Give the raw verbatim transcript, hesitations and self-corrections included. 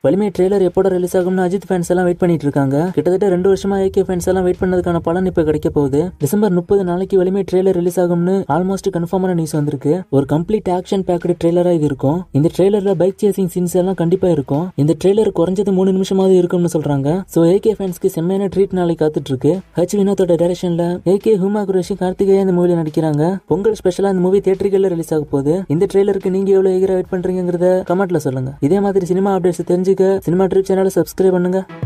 வலிமை trailer எப்போட release ஆகும்னு Ajith fans எல்லாம் வெயிட் பண்ணிட்டு இருக்காங்க. கிட்டத்தட்ட ரெண்டு வருஷமா ஏகே ஃபேன்ஸ் எல்லாம் வெயிட் பண்ணதுக்கான பலன் இப்ப கிடைக்க போகுது. டிசம்பர் முப்பது நாளைக்கு வலிமை ட்ரெய்லர் ரிலீஸ் ஆகும்னு ஆல்மோஸ்ட் கன்ஃபார்மான நியூஸ் வந்திருக்கு. ஒரு கம்ப்ளீட் ஆக்ஷன் பேக்டு ட்ரெய்லரா இது இருக்கும். இந்த ட்ரெய்லர்ல பைக் சேசிங் சீன்ஸ் எல்லாம் கண்டிப்பா இருக்கும். இந்த ட்ரெய்லர் குறைஞ்சது மூணு நிமிஷமாவது இருக்கும்னு சொல்றாங்க. சோ ஏகே ஃபேன்ஸ்க்கு செம்மையான ட்ரீட் நாளைக்கு காத்துட்டு இருக்கு. ஹச் வினோத்தோட டைரக்ஷன்ல ஏகே ஹுமா குரேஷி கார்த்திகேயா இந்த மூவில நடிக்கிறாங்க. பொங்கல் ஸ்பெஷலா இந்த மூவி தியேட்டர்ல ரிலீஸ் ஆக போகுது. இந்த ட்ரெய்லருக்கு நீங்க எவ்வளவு ஈகரா வெயிட் பண்றீங்கங்கறத கமெண்ட்ல சொல்லுங்க. இதே மாதிரி சினிமா அப்டேட்ஸ் தெரிஞ்சுக்க சினிமா ட்ரிப் சேனலை சப்ஸ்கிரைப் பண்ணுங்க.